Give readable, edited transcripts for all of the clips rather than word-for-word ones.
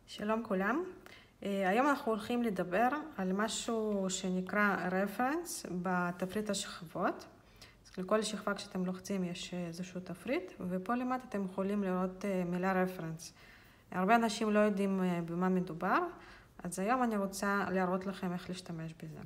שלום כולם. היום אנחנו הולכים לדבר על משהו שנקרא reference בתפריט השכבות. אז לכל שכבה כשאתם לוחצים יש איזשהו תפריט, ופה למטה אתם יכולים לראות מילה reference. הרבה אנשים לא יודעים במה מדובר, אז היום אני רוצה להראות לכם איך להשתמש בזה.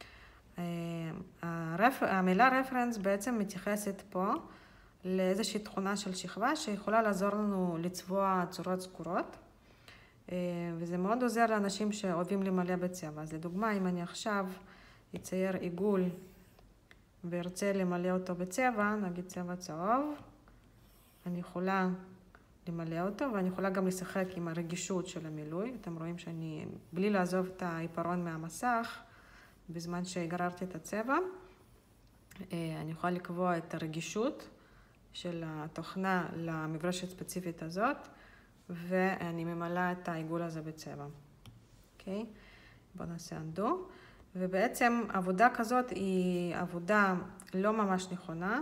המילה reference בעצם מתייחסת פה לאיזושהי תכונה של שכבה שיכולה לעזור לנו לצבוע צורות סגורות. וזה מאוד עוזר לאנשים שאוהבים למלא בצבע. אז לדוגמה, אם אני עכשיו אצייר עיגול וארצה למלא אותו בצבע, נגיד צבע צהוב, אני יכולה למלא אותו, ואני יכולה גם לשחק עם הרגישות של המילוי. אתם רואים שאני, בלי לעזוב את העיפרון מהמסך, בזמן שגררתי את הצבע, אני יכולה לקבוע את הרגישות של התוכנה למברשת ספציפית הזאת, ואני ממלאה את העיגול הזה בצבע. אוקיי? בואו נעשה undo. ובעצם עבודה כזאת היא עבודה לא ממש נכונה,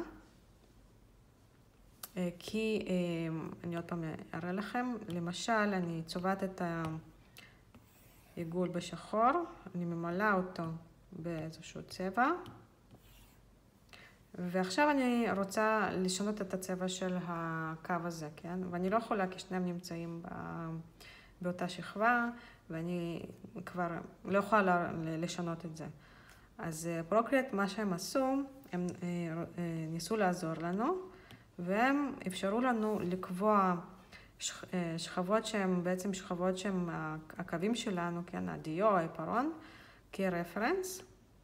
כי אני עוד פעם אראה לכם. למשל, אני צובעת את העיגול בשחור, אני ממלאה אותו באיזשהו צבע, ועכשיו אני רוצה לשנות את הצבע של הקו הזה, כן? ואני לא יכולה כי שניהם נמצאים באותה שכבה, ואני כבר לא יכולה לשנות את זה. אז פרוקריאט, מה שהם עשו, הם ניסו לעזור לנו, והם אפשרו לנו לקבוע שכבות שהן בעצם שכבות שהן הקווים שלנו, כן? הדיו, העיפרון, כרפרנס.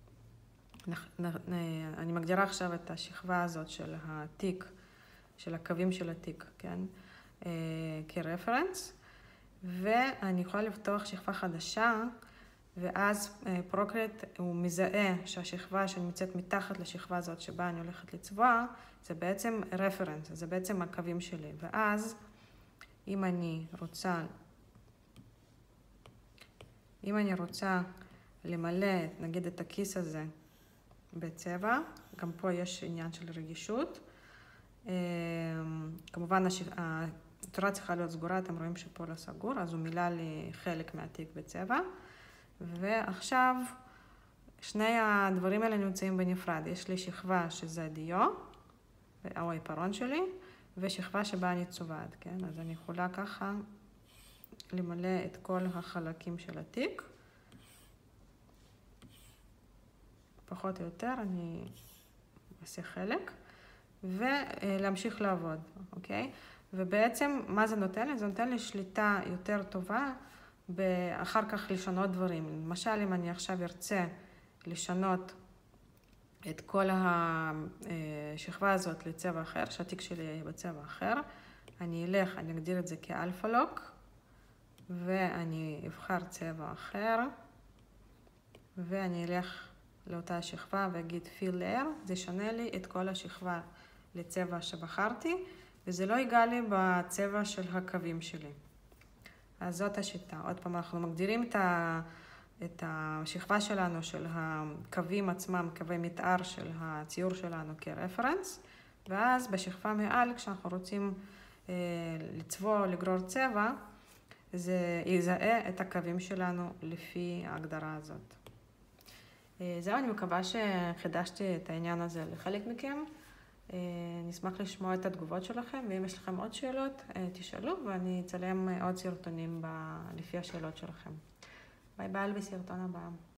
אני מגדירה עכשיו את השכבה הזאת של התיק, של הקווים של התיק, כן? כרפרנס. ואני יכולה לפתוח שכבה חדשה, ואז פרוקריאט הוא מזהה שהשכבה שנמצאת מתחת לשכבה הזאת שבה אני הולכת לצבוע, זה בעצם רפרנס, זה בעצם הקווים שלי. ואז אם אני רוצה למלא, נגיד את הכיס הזה, בצבע, גם פה יש עניין של רגישות. כמובן, התורה צריכה להיות סגורה, אתם רואים שפה לא סגור, אז הוא מילא לי חלק מהתיק בצבע. ועכשיו, שני הדברים האלה נמצאים בנפרד. יש לי שכבה שזה הדיו, או העיפרון שלי, ושכבה שבה אני צובעת, כן? אז אני יכולה ככה למלא את כל החלקים של התיק. פחות או יותר, אני אעשה חלק, ולהמשיך לעבוד, אוקיי? ובעצם, מה זה נותן לי? זה נותן לי שליטה יותר טובה, אחר כך לשנות דברים. למשל, אם אני עכשיו ארצה לשנות את כל השכבה הזאת לצבע אחר, שהתיק שלי יהיה בצבע אחר, אני אגדיר את זה כאלפא לוק, ואני אבחר צבע אחר, ואני אלך לאותה שכבה ואגיד fill layer, זה ישנה לי את כל השכבה לצבע שבחרתי, וזה לא ייגע לי בצבע של הקווים שלי. אז זאת השיטה. עוד פעם, אנחנו מגדירים את השכבה שלנו, של הקווים עצמם, קווי מתאר של הציור שלנו כרפרנס, ואז בשכבה מעל, כשאנחנו רוצים לצבוע או לגרור צבע, זה יזהה את הקווים שלנו לפי ההגדרה הזאת. זהו, אני מקווה שחידשתי את העניין הזה לחלק מכם. נשמח לשמוע את התגובות שלכם, ואם יש לכם עוד שאלות, תשאלו, ואני אצלם עוד סרטונים לפי השאלות שלכם. ביי ביי בסרטון הבא.